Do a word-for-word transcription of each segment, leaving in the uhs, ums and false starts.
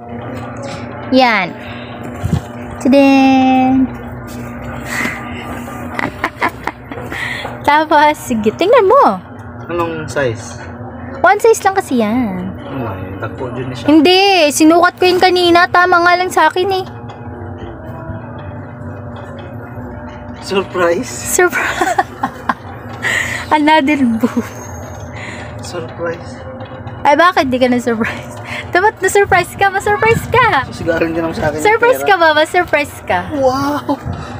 Yan. Tudin. Tapos, sige, tingnan mo. Anong size? One size lang kasi yan. Ano yun? Takpo dyan siya. Hindi, sinukat ko yun kanina. Tama nga lang sa akin eh. Surprise? Surprise. Another boo. Surprise? Ay, bakit di ka na-surprise? Dapat na-surprise ka, ma-surprise ka. Sigarin ka naman sa akin. Surprise ka ba? Ma-surprise ka. Wow!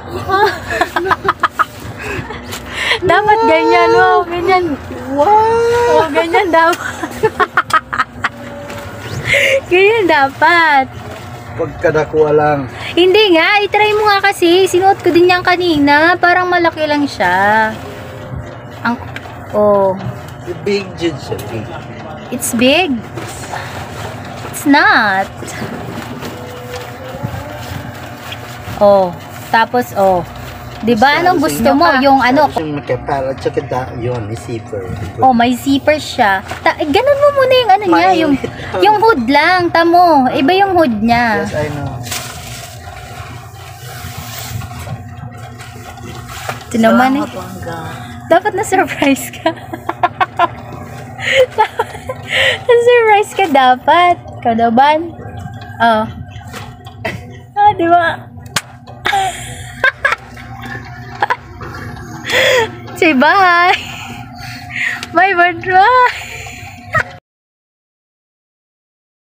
Dapat wow. Ganyan, wow, ganyan. Wow! Oh, ganyan dapat. Ganyan dapat. Pagkadakuha lang. Hindi nga, itry mo nga kasi. Sinuot ko din yan kanina. Parang malaki lang siya. Ang, oh. The big judge siya. Big. It's big. It's not. Oh, tapos oh. 'Di ba anong gusto mo? Yung ano? Yung makapal at saka da, yun, may zipper. Oh, may zipper siya. Ta eh, ganun mo muna yung ano niya, yung yung hood lang, tamo. Iba yung hood niya. Yes, I know. Ito naman eh. Dapat na-surprise ka. Na-surprise ka dapat. Kadaban. Oh. Ah, di ba? Say bye. Bye, bye.